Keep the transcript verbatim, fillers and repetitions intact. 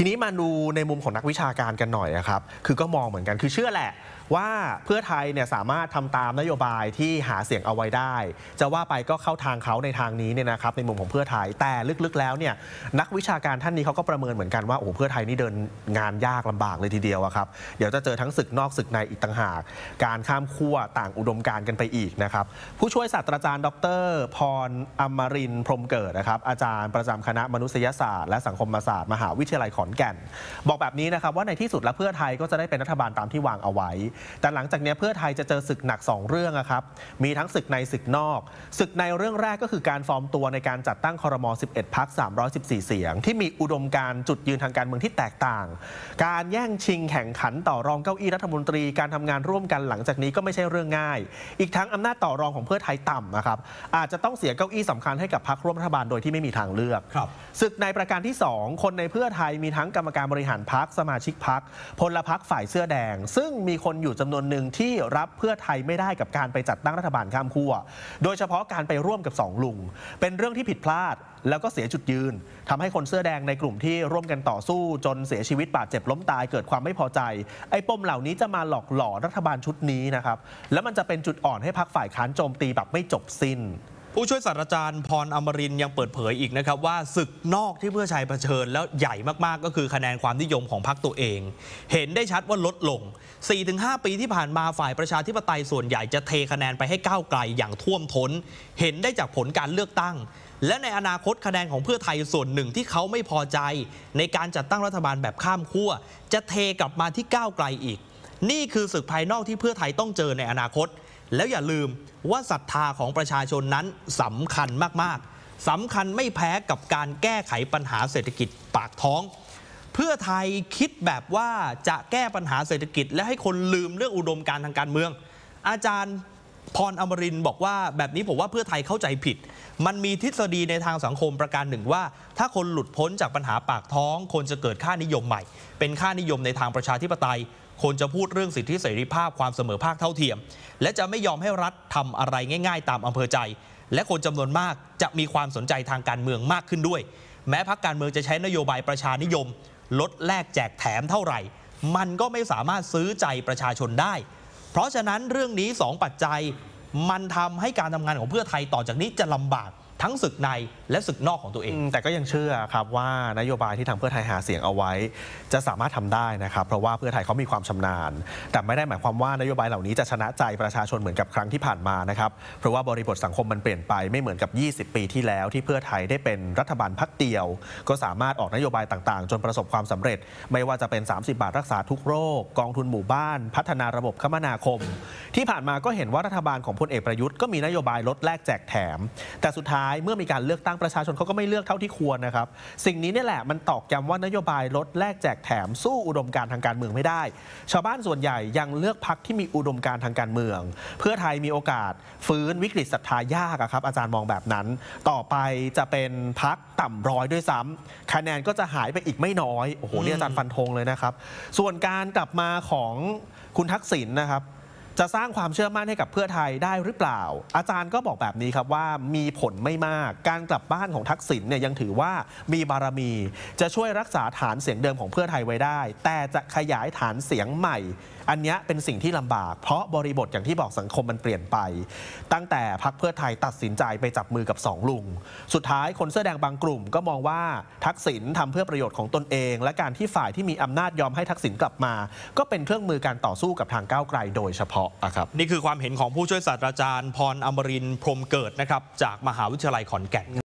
ทีนี้มาดูในมุมของนักวิชาการกันหน่อยครับคือก็มองเหมือนกันคือเชื่อแหละว่าเพื่อไทยเนี่ยสามารถทำตามนโยบายที่หาเสียงเอาไว้ได้จะว่าไปก็เข้าทางเขาในทางนี้เนี่ยนะครับในมุมของเพื่อไทยแต่ลึกๆแล้วเนี่ยนักวิชาการท่านนี้เขาก็ประเมินเหมือนกันว่าโอ้เพื่อไทยนี่เดินงานยากลำบากเลยทีเดียวครับเดี๋ยวจะเจอทั้งศึกนอกศึกในอีกต่างหากการข้ามขั้วต่างอุดมการณ์กันไปอีกนะครับผู้ช่วยศาสตราจารย์ดรพรอมรินทร์พรหมเกิดนะครับอาจารย์ประจำคณะมนุษยศาสตร์และสังคมศาสตร์มหาวิทยาลัยขอนแก่นบอกแบบนี้นะครับว่าในที่สุดแล้วเพื่อไทยก็จะได้เป็นรัฐบาลตามที่วางเอาไว้แต่หลังจากนี้เพื่อไทยจะเจอศึกหนักสองเรื่องครับมีทั้งศึกในศึกนอกศึกในเรื่องแรกก็คือการฟอร์มตัวในการจัดตั้งครม. สิบเอ็ด พรรค สามร้อยสิบสี่ เสียงที่มีอุดมการณ์จุดยืนทางการเมืองที่แตกต่างการแย่งชิงแข่งขันต่อรองเก้าอี้รัฐมนตรีการทำงานร่วมกันหลังจากนี้ก็ไม่ใช่เรื่องง่ายอีกทั้งอำนาจต่อรองของเพื่อไทยต่ำนะครับอาจจะต้องเสียเก้าอี้สำคัญให้กับพรรคร่วมรัฐบาลโดยที่ไม่มีทางเลือกศึกในประการที่สองคนในเพื่อไทยมีทั้งกรรมการบริหารพรรคสมาชิกพรรคพลพรรคฝ่ายเสื้อแดงซึ่งมีคนอยู่จำนวนหนึ่งที่รับเพื่อไทยไม่ได้กับการไปจัดตั้งรัฐบาลข้ามขั้วโดยเฉพาะการไปร่วมกับสองลุงเป็นเรื่องที่ผิดพลาดแล้วก็เสียจุดยืนทำให้คนเสื้อแดงในกลุ่มที่ร่วมกันต่อสู้จนเสียชีวิตบาดเจ็บล้มตายเกิดความไม่พอใจไอ้ปมเหล่านี้จะมาหลอกหลอนรัฐบาลชุดนี้นะครับแล้วมันจะเป็นจุดอ่อนให้พรรคฝ่ายค้านโจมตีแบบไม่จบสิ้นผู้ช่วยศาสตราจารย์พรอมรินทร์ยังเปิดเผยอีกนะครับว่าศึกนอกที่เพื่อไทยเผชิญแล้วใหญ่มากๆก็คือคะแนนความนิยมของพรรคตัวเองเห็นได้ชัดว่าลดลง สี่ถึงห้า ปีที่ผ่านมาฝ่ายประชาธิปไตยส่วนใหญ่จะเทคะแนนไปให้ก้าวไกลอย่างท่วมท้นเห็นได้จากผลการเลือกตั้งและในอนาคตคะแนนของเพื่อไทยส่วนหนึ่งที่เขาไม่พอใจในการจัดตั้งรัฐบาลแบบข้ามขั้วจะเทกลับมาที่ก้าวไกลอีกนี่คือศึกภายนอกที่เพื่อไทยต้องเจอในอนาคตแล้วอย่าลืมว่าศรัทธาของประชาชนนั้นสำคัญมากๆสำคัญไม่แพ้กับการแก้ไขปัญหาเศรษฐกิจปากท้องเพื่อไทยคิดแบบว่าจะแก้ปัญหาเศรษฐกิจและให้คนลืมเรื่องอุดมการณ์ทางการเมืองอาจารย์พรอมรินทร์บอกว่าแบบนี้ผมว่าเพื่อไทยเข้าใจผิดมันมีทฤษฎีในทางสังคมประการหนึ่งว่าถ้าคนหลุดพ้นจากปัญหาปากท้องคนจะเกิดค่านิยมใหม่เป็นค่านิยมในทางประชาธิปไตยคนจะพูดเรื่องสิทธิเสรีภาพความเสมอภาคเท่าเทียมและจะไม่ยอมให้รัฐทำอะไรง่ายๆตามอำเภอใจและคนจำนวนมากจะมีความสนใจทางการเมืองมากขึ้นด้วยแม้พรรคการเมืองจะใช้นโยบายประชานิยมลดแลกแจกแถมเท่าไหร่มันก็ไม่สามารถซื้อใจประชาชนได้เพราะฉะนั้นเรื่องนี้สองปัจจัยมันทำให้การทำงานของเพื่อไทยต่อจากนี้จะลำบากทั้งศึกในและศึกนอกของตัวเองแต่ก็ยังเชื่อครับว่านโยบายที่ทางเพื่อไทยหาเสียงเอาไว้จะสามารถทำได้นะครับเพราะว่าเพื่อไทยเขามีความชำนาญแต่ไม่ได้หมายความว่านโยบายเหล่านี้จะชนะใจประชาชนเหมือนกับครั้งที่ผ่านมานะครับเพราะว่าบริบทสังคมมันเปลี่ยนไปไม่เหมือนกับยี่สิบปีที่แล้วที่เพื่อไทยได้เป็นรัฐบาลพรรคเดียวก็สามารถออกนโยบายต่างๆจนประสบความสำเร็จไม่ว่าจะเป็นสามสิบบาทรักษาทุกโรคกองทุนหมู่บ้านพัฒนาระบบคมนาคมที่ผ่านมาก็เห็นว่ารัฐบาลของพลเอกประยุทธ์ก็มีนโยบายลดแลกแจกแถมแต่สุดท้ายเมื่อมีการเลือกตั้งประชาชนเขาก็ไม่เลือกเท่าที่ควรนะครับสิ่งนี้นี่แหละมันตอกย้ำว่านโยบายลดแลกแจกแถมสู้อุดมการณ์ทางการเมืองไม่ได้ชาวบ้านส่วนใหญ่ยังเลือกพรรคที่มีอุดมการณ์ทางการเมืองเพื่อไทยมีโอกาสฟื้นวิกฤตศรัทธายากครับอาจารย์มองแบบนั้นต่อไปจะเป็นพรรคต่ำร้อยด้วยซ้ำคะแนนก็จะหายไปอีกไม่น้อยโอ้โหนี่อาจารย์ฟันธงเลยนะครับส่วนการกลับมาของคุณทักษิณนะครับจะสร้างความเชื่อมั่นให้กับเพื่อไทยได้หรือเปล่าอาจารย์ก็บอกแบบนี้ครับว่ามีผลไม่มากการกลับบ้านของทักษิณเนี่ยยังถือว่ามีบารมีจะช่วยรักษาฐานเสียงเดิมของเพื่อไทยไว้ได้แต่จะขยายฐานเสียงใหม่อันนี้เป็นสิ่งที่ลำบากเพราะบริบทอย่างที่บอกสังคมมันเปลี่ยนไปตั้งแต่พรรคเพื่อไทยตัดสินใจไปจับมือกับสองลุงสุดท้ายคนเสื้อแดงบางกลุ่มก็มองว่าทักษิณทำเพื่อประโยชน์ของตนเองและการที่ฝ่ายที่มีอำนาจยอมให้ทักษิณกลับมาก็เป็นเครื่องมือการต่อสู้กับทางก้าวไกลโดยเฉพาะครับนี่คือความเห็นของผู้ช่วยศาสตราจารย์พรอมรินทร์พรหมเกิดนะครับจากมหาวิทยาลัยขอนแก่น